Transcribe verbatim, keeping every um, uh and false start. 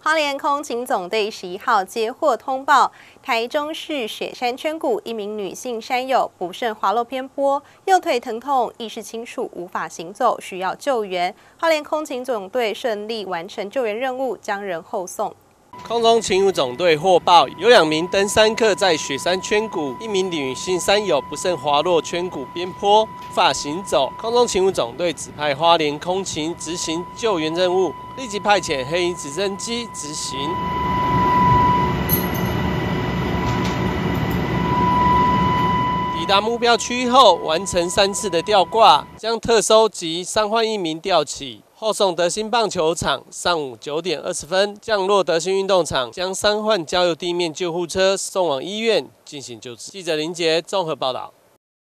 花莲空勤总队十一号接获通报，台中市雪山圈谷一名女性山友不慎滑落偏坡，右腿疼痛，意识清楚，无法行走，需要救援。花莲空勤总队顺利完成救援任务，将人后送。 空中勤务总队获报，有两名登山客在雪山圈谷，一名女性山友不慎滑落圈谷边坡，无法行走。空中勤务总队指派花莲空勤执行救援任务，立即派遣黑鹰直升机执行。抵达目标区域后，完成三次的吊挂，将特搜及伤患一名吊起。 后送德兴棒球场，上午九点二十分降落德兴运动场，将伤患交由地面救护车送往医院进行救治。记者林杰综合报道。